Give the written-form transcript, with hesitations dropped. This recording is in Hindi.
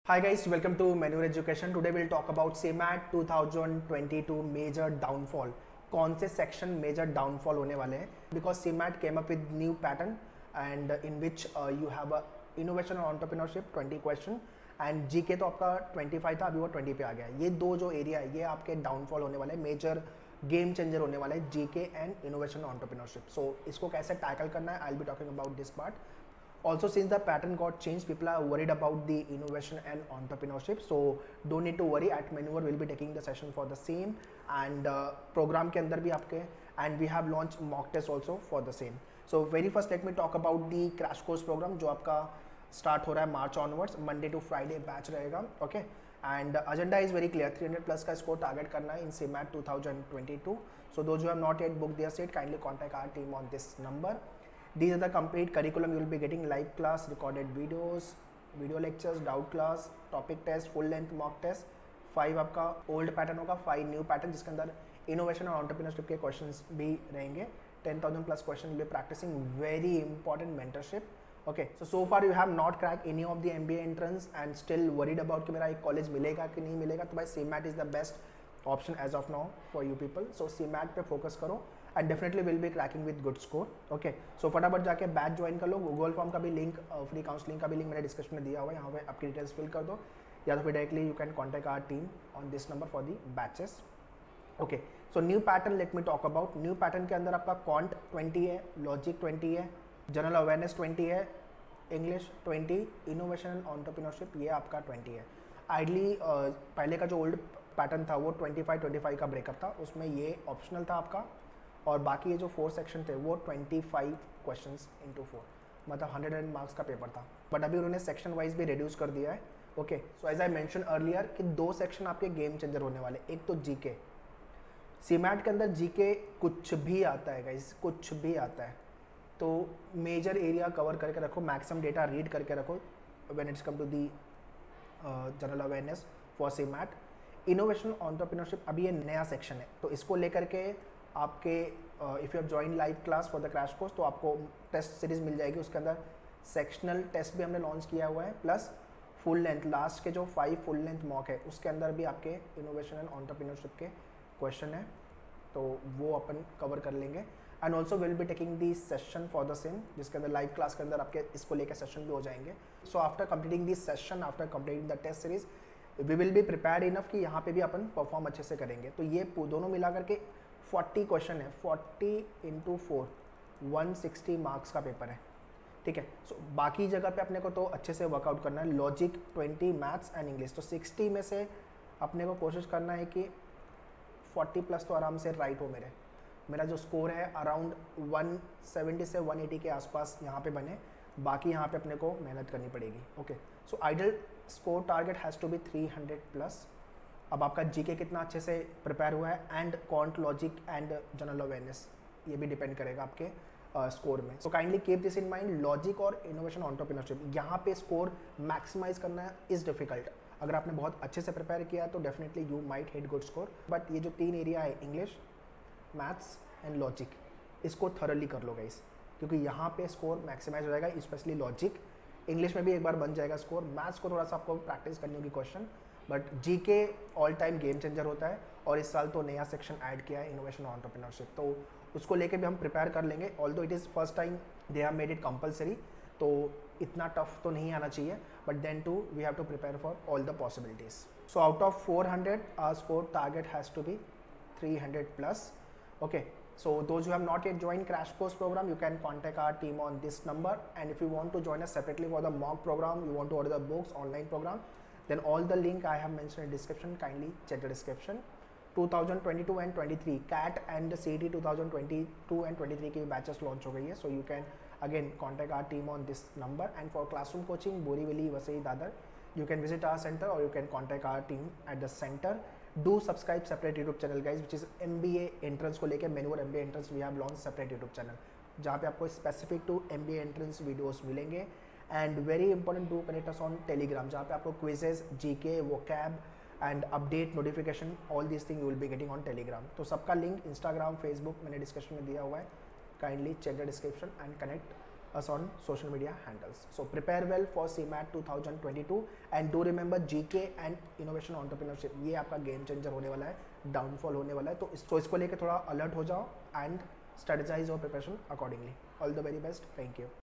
Hi guys, welcome to Manure Education. Today we'll talk about CMAT 2022 major downfall. कौन से section major downfall होने वाले हैं? Because CMAT came up with new pattern and in which you have a innovation and entrepreneurship 20 question and GK तो आपका 25 था, अभी वो 20 पे आ गया है. ये दो जो एरिया है ये आपके डाउनफॉल होने वाले हैं, मेजर गेम चेंजर होने वाला है GK and innovation entrepreneurship. So इसको कैसे टैकल करना है, I will be talking about this part. Also, since the pattern got changed, people are worried about the innovation and entrepreneurship. So don't need to worry. At Manure will be taking the session for the same and program के अंदर भी आपके and we have launched mock test also for the same. So very first let me talk about the crash course program जो आपका start हो रहा है March onwards, Monday to Friday batch रहेगा. Okay. And agenda is very clear. 300 plus का score target करना है in CMAT 2022. So those who have not yet booked their seat, kindly contact our team on this number. These are the complete curriculum. You will be getting live class, recorded videos, video lectures, doubt class, topic test, full length mock test. 5 आपका old pattern होगा, 5 new pattern जिसके अंदर innovation और entrepreneurship के questions भी रहेंगे. 10,000 plus question will be practicing very important mentorship. Okay, so far you have not cracked any of the MBA entrance and still worried about कि मेरा एक college मिलेगा कि नहीं मिलेगा, तो भाई CMAT is the best option as of now for you people. So CMAT पे focus करो and definitely will be cracking with good score. Okay, so फटाफट जाके बैच ज्वाइन कर लो. गूगल फॉर्म का भी लिंक, फ्री काउंसलिंग का भी लिंक मैंने डिस्क्रिप्शन में दिया हुआ है, यहाँ पे आपकी डिटेल्स फिल कर दो या तो फिर directly you can contact our team on this number for the batches. Okay, so new pattern let me talk about. New pattern के अंदर आपका कॉन्ट 20 है, लॉजिक 20 है, जनरल अवेयरनेस 20 है, इंग्लिश 20, इनोवेशन एंड एंटरप्रेन्योरशिप ये आपका 20 है. आइडली पहले का जो ओल्ड पैटर्न था वो 25 का ब्रेकअप था, उसमें ये ऑप्शनल था आपका, और बाकी ये जो 4 सेक्शन थे वो 25 क्वेश्चंस इंटू 4, मतलब 100 मार्क्स का पेपर था. बट अभी उन्होंने सेक्शन वाइज भी रिड्यूस कर दिया है. Okay, so as I mention earlier कि 2 सेक्शन आपके गेम चेंजर होने वाले. एक तो जीके. सीमैट के अंदर जीके कुछ भी आता है गाइस, कुछ भी आता है, तो मेजर एरिया कवर करके रखो, मैक्सिमम डेटा रीड करके रखो when it's come to the general awareness for CMAT. Innovation entrepreneurship अभी ये नया सेक्शन है, तो इसको लेकर के आपके if you have join live class for the crash course तो आपको टेस्ट सीरीज मिल जाएगी. उसके अंदर सेक्शनल टेस्ट भी हमने लॉन्च किया हुआ है, प्लस फुल लेंथ लास्ट के जो 5 फुल लेंथ मॉक है उसके अंदर भी आपके इनोवेशन एंड एंटरप्रेन्योरशिप के क्वेश्चन है, तो वो अपन कवर कर लेंगे. And also will be taking the session for the same, जिसके अंदर लाइव क्लास के अंदर आपके इसको लेकर सेशन भी हो जाएंगे. So after completing this session, after completing the test series, we will be prepared enough कि यहाँ पे भी अपन परफॉर्म अच्छे से करेंगे. तो ये दोनों मिला करके 40 क्वेश्चन है, 40 इंटू 4 160 मार्क्स का पेपर है. ठीक है, सो बाकी जगह पे अपने को तो अच्छे से वर्कआउट करना है. लॉजिक 20, मैथ्स एंड इंग्लिश, तो 60 में से अपने को कोशिश करना है कि 40 प्लस तो आराम से राइट हो. मेरा जो स्कोर है अराउंड 170 से 180 के आसपास यहाँ पे बने, बाकी यहाँ पे अपने को मेहनत करनी पड़ेगी. Okay, so ideal score target has to be 300 plus. अब आपका जीके कितना अच्छे से प्रिपेयर हुआ है and quant, logic and general awareness, ये भी डिपेंड करेगा आपके स्कोर में. So kindly keep this in mind. Logic और इनोवेशन एंटरप्रेन्योरशिप यहाँ पे स्कोर मैक्सिमाइज करना इज डिफिकल्ट. अगर आपने बहुत अच्छे से प्रिपेयर किया तो definitely you might hit good score. But ये जो 3 एरिया है, इंग्लिश, मैथ्स एंड लॉजिक, इसको थॉरली कर लो गाइस, क्योंकि यहाँ पे स्कोर मैक्सिमाइज हो जाएगा. स्पेशली लॉजिक, इंग्लिश में भी एक बार बन जाएगा स्कोर, मैथ्स को थोड़ा सा आपको प्रैक्टिस करनी होगी question. But GK all time game changer होता है, और इस साल तो नया सेक्शन ऐड किया है इनोवेशन और एंटरप्रेन्योरशिप, तो उसको लेके भी हम प्रिपेयर कर लेंगे. Although it is first time they have made it compulsory, तो इतना टफ तो नहीं आना चाहिए, but then to we have to prepare for all the possibilities. So out of 400 our score target has to be 300 plus. Okay, so those who have not yet joined crash course program, you can contact our team on this number. And if you want to join us separately for the mock program, you want to order the books, online program, then all the link I have mentioned in description, kindly check the description. 2022 and 23 CAT and CET 2022 and 23 की batches launch हो गई है, so you can again contact our team on this number. And for classroom coaching, Borivali, Vasai, Dadar, you can visit our center or you can contact our team at the center. Do subscribe separate YouTube channel guys, which is MBA entrance को लेके Manure MBA entrance we have launched separate YouTube channel, जहाँ पे आपको specific to MBA entrance videos मिलेंगे. And very important, do connect us on Telegram, जहाँ पे आपको quizzes, GK, vocab and update notification, all these things you will be getting on Telegram. तो सबका link Instagram, Facebook मैंने डिस्क्रिप्शन में दिया हुआ है. Kindly check the description and connect us on social media handles. So prepare well for CMAT 2022 and do remember GK and innovation entrepreneurship, ये आपका गेम चेंजर होने वाला है, डाउनफॉल होने वाला है, तो इसको लेके थोड़ा अलर्ट हो जाओ and strategize your preparation accordingly. All the very best. Thank you.